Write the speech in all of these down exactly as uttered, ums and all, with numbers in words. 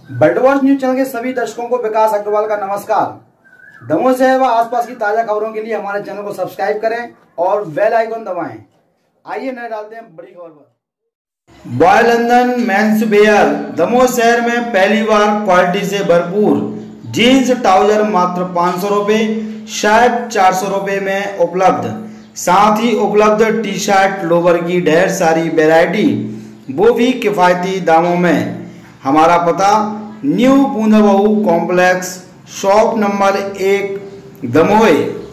Bird watch news channel के सभी दर्शकों को विकास अग्रवाल का नमस्कार। दमोह शहर व आसपास की ताजा खबरों के लिए हमारे चैनल को सब्सक्राइब करें और बेल आइकन दबाएं। आइए नजर डालते हैं बड़ी खबर पर। Boy London men's wear Damoh शहर में पहली बार क्वालिटी से भरपूर जीन्स ट्राउजर मात्र पाँच सौ रुपये, शर्ट चार सौ रुपये में उपलब्ध। साथ ही उपलब्ध टी शर्ट लोवर की ढेर सारी वैरायटी, वो भी किफ़ायती दामों में। हमारा पता new Bundabahu complex, shop number एक, दमोह।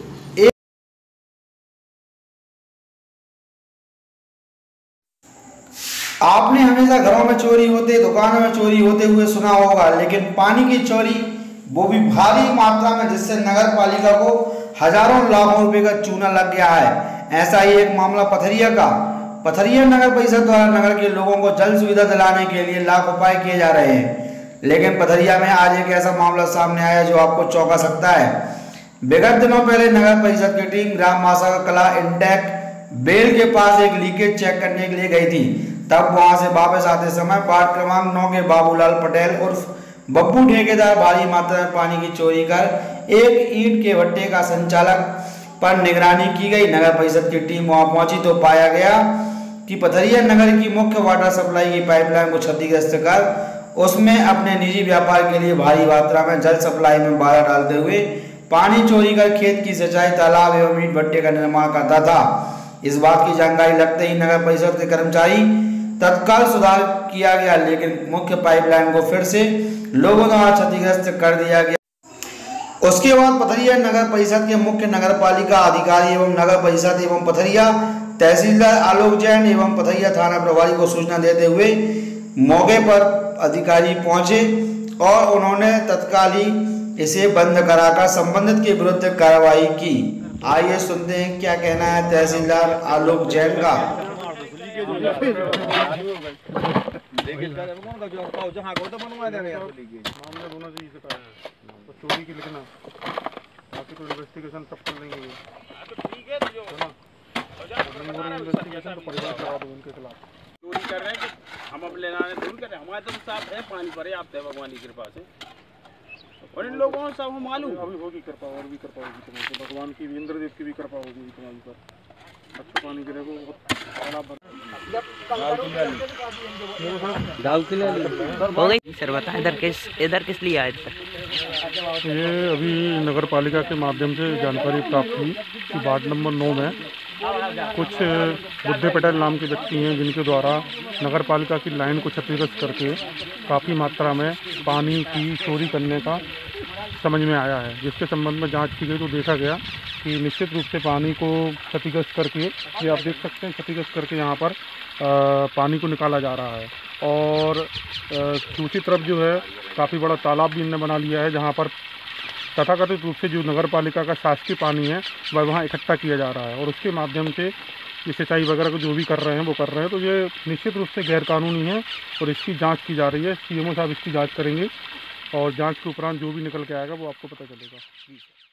आपने हमेशा घरों में चोरी होते, दुकानों में चोरी होते हुए सुना होगा, लेकिन पानी की चोरी वो भी भारी मात्रा में, जिससे नगर पालिका को हजारों लाखों रुपए का चूना लग गया है। ऐसा ही एक मामला पथरिया का। पथरिया नगर परिषद द्वारा नगर के लोगों को जल सुविधा दिलाने के लिए लाख उपाय किए जा रहे हैं, लेकिन पथरिया में आज एक ऐसा मामला सामने आया जो आपको चौंका सकता है। विगत दिनों पहले नगर परिषद की टीम ग्राम मासा कला इंटेक बेल के पास एक लीकेज चेक करने के लिए गई थी। तब वहां से वापस आते समय वार्ड क्रमांक नौ के बाबूलाल पटेल उर्फ बब्बू ठेकेदार भारी मात्रा में पानी की चोरी कर एक ईंट के भट्टे का संचालक पर निगरानी की गई। नगर परिषद की टीम वहां पहुंची तो पाया गया कि पथरिया नगर की मुख्य वाटर सप्लाई की पाइपलाइन को क्षतिग्रस्त कर उसमें अपने निजी व्यापार के लिए भारी मात्रा में जल सप्लाई में बाधा डालते हुए पानी चोरी कर खेत की सिंचाई, तालाब एवं ईंट भट्टे का निर्माण करता था। इस बात की जानकारी लगते ही नगर परिषद के कर्मचारी तत्काल सुधार किया गया, लेकिन मुख्य पाइपलाइन को फिर से लोगों द्वारा क्षतिग्रस्त कर दिया गया। उसके बाद पथरिया नगर परिषद के मुख्य नगर पालिका अधिकारी एवं नगर परिषद एवं पथरिया तहसीलदार आलोक जैन एवं पथरिया थाना प्रभारी को सूचना देते हुए मौके पर अधिकारी पहुंचे और उन्होंने तत्काल ही इसे बंद कराकर संबंधित के विरुद्ध कार्रवाई की। आइए सुनते हैं क्या कहना है तहसीलदार आलोक जैन का। चोरी कर रहे हैं, हम अब लेना दूर करें। हमारे तो साफ है, पानी पड़े आप है भगवान की कृपा से, और इन लोगों को सब मालूम अभी होगी कृपा, और भी कृपा होगी तुम्हारी, भगवान की भी, इंद्रदेव की भी कृपा होगी तुम्हारी पर। अच्छा पानी गिरेगा गाँव के लिए सर बता, इधर किस इधर किस लिए आए सर? ये अभी नगर पालिका के माध्यम से जानकारी प्राप्त हुई कि वार्ड नंबर नौ में कुछ बुद्धे पटेल नाम के व्यक्ति हैं, जिनके द्वारा नगर पालिका की लाइन को क्षतिग्रस्त करके काफ़ी मात्रा में पानी की चोरी करने का समझ में आया है। जिसके संबंध में जांच की गई तो देखा गया कि निश्चित रूप से पानी को क्षतिग्रस्त करके, ये आप देख सकते हैं, क्षतिग्रस्त करके यहाँ पर आ, पानी को निकाला जा रहा है। और दूसरी तरफ जो है काफ़ी बड़ा तालाब भी इन्होंने बना लिया है, जहाँ पर तथाकथित रूप से जो नगर पालिका का शासकीय पानी है वह वहाँ इकट्ठा किया जा रहा है, और उसके माध्यम से ये सिंचाई वगैरह को जो भी कर रहे हैं वो कर रहे हैं। तो ये निश्चित रूप से गैरकानूनी है और इसकी जांच की जा रही है। सीएमओ साहब इसकी जांच करेंगे और जांच के उपरांत जो भी निकल के आएगा वो आपको पता चलेगा।